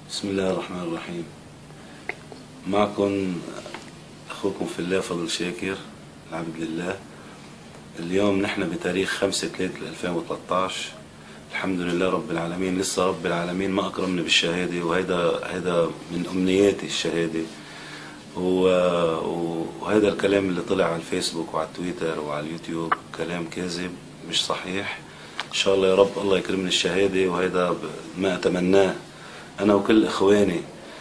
بسم الله الرحمن الرحيم. معكم أخوكم في الله فضل شاكر العبد لله. اليوم نحن بتاريخ 5/3/2013. الحمد لله رب العالمين، لسه رب العالمين ما أكرمني بالشهادة، وهيدا من أمنياتي الشهادة. وهذا الكلام اللي طلع على الفيسبوك وعلى التويتر وعلى اليوتيوب كلام كاذب مش صحيح. إن شاء الله يا رب الله يكرمني الشهادة، وهذا ما أتمناه أنا وكل إخواني.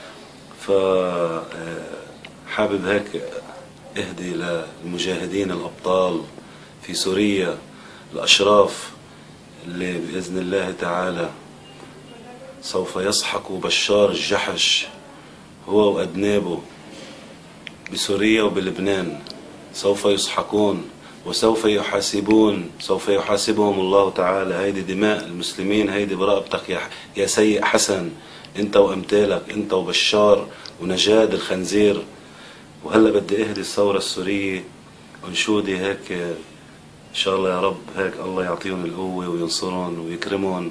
فحابب هيك اهدي للمجاهدين الأبطال في سوريا، الأشراف اللي بإذن الله تعالى سوف يسحق بشار الجحش هو وأذنابه بسوريا وبلبنان. سوف يسحقون وسوف يحاسبون، سوف يحاسبهم الله تعالى. هيدي دماء المسلمين، هيدي برقبتك يا سيء حسن، انت وامثالك، انت وبشار ونجاد الخنزير. وهلا بدي اهدي الثورة السورية وانشودي هيك ان شاء الله يا رب، هيك الله يعطيهم القوة وينصرهم ويكرمهم.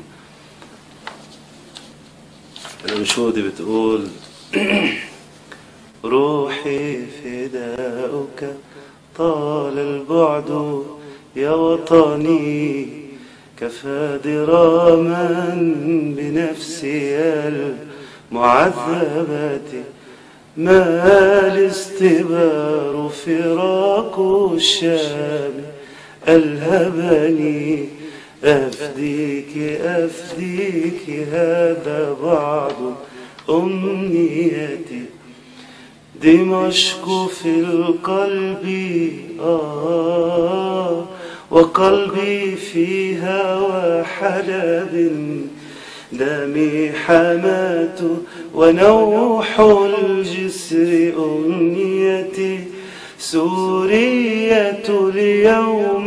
الانشودة بتقول روحي فداؤك طال البعد يا وطني، كفى دراما بنفسي المعذبة، ما الاستبار فراق الشام ألهبني. أفديك أفديك هذا بعض أمنيتي، دمشق في القلب وقلبي فيها وحلب، دمي حماة ونوح الجسر أمنيتي، سورية اليوم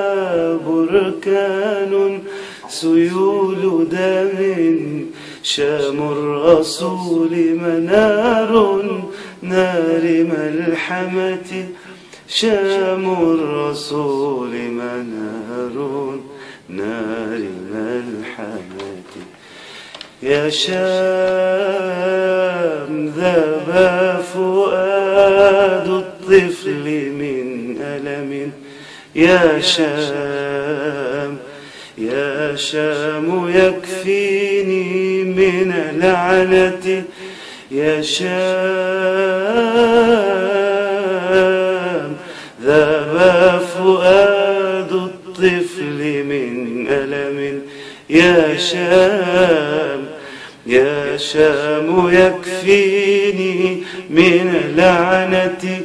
بركان سيول دم، شام الرسول منار نار ملحمة، شام الرسول منار نار ملحمة. يا شام ذاب فؤاد الطفل من ألم، يا شام يا شام يكفيني من لعنتي، يا شام ذاب فؤاد الطفل من ألم، يا شام يا شام يكفيني من لعنتي،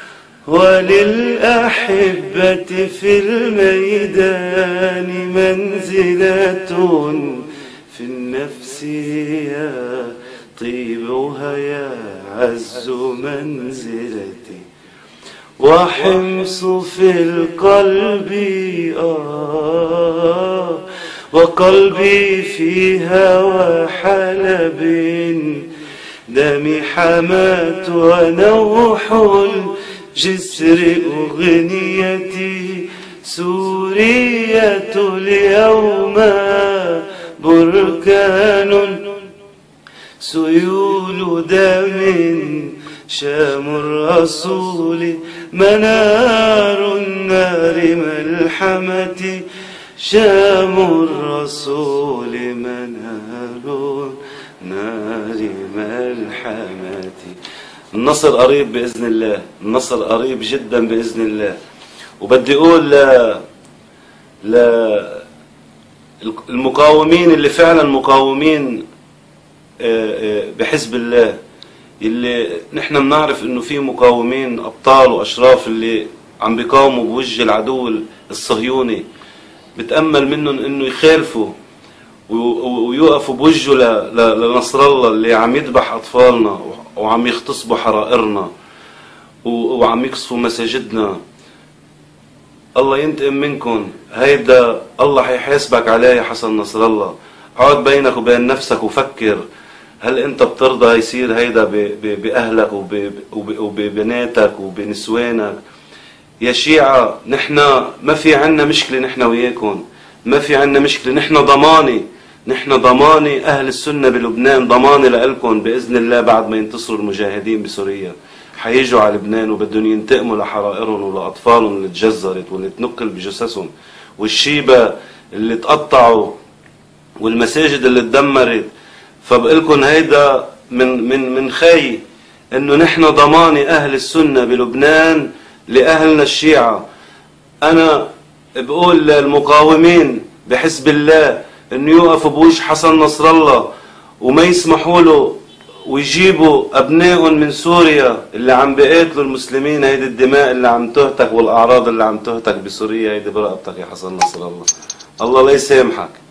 وللأحبة في الميدان منزلة في النفس يا طيبها يعز منزلتي، وحمص في القلب وقلبي فيها وحلب، دمي حماة ونوح الجسر أغنيتي، سورية اليوم بركان سيول دم، شام الرسول منار النار ملحمة، شام الرسول منار نار ملحمة. النصر قريب بإذن الله، النصر قريب جدا بإذن الله. وبدي أقول المقاومين اللي فعلا مقاومين بحزب الله، اللي نحن بنعرف انه في مقاومين ابطال واشراف اللي عم بيقاوموا بوجه العدو الصهيوني، بتأمل منهم انه يخالفوا ويوقفوا بوجهه لنصر الله اللي عم يذبح اطفالنا وعم يغتصبوا حرائرنا وعم يقصفوا مساجدنا. الله ينتقم منكم، هيدا الله حيحاسبك عليه يا حسن نصر الله. اقعد بينك وبين نفسك وفكر، هل انت بترضى يصير هيدا باهلك وببناتك وبنسوانك؟ يا شيعة نحن ما في عنا مشكلة، نحن وياكم ما في عنا مشكلة، نحن ضمانة نحن ضماني أهل السنة بلبنان، ضماني لألكم بإذن الله بعد ما ينتصروا المجاهدين بسوريا حييجوا على لبنان وبدهم ينتقموا لحرائرهم ولأطفالهم اللي تجزرت واللي تنقل بجثثهم والشيبة اللي تقطعوا والمساجد اللي تدمرت. فبقلكن هيدا من خي انه نحن ضماني اهل السنة بلبنان لاهلنا الشيعة. انا بقول للمقاومين بحزب الله انه يوقفوا بوجه حسن نصر الله وما يسمحوا له ويجيبوا ابنائهم من سوريا اللي عم بيقاتلوا المسلمين. هيدي الدماء اللي عم تهتك والاعراض اللي عم تهتك بسوريا هيدي برقبتك يا حسن نصر الله. الله لا يسامحك.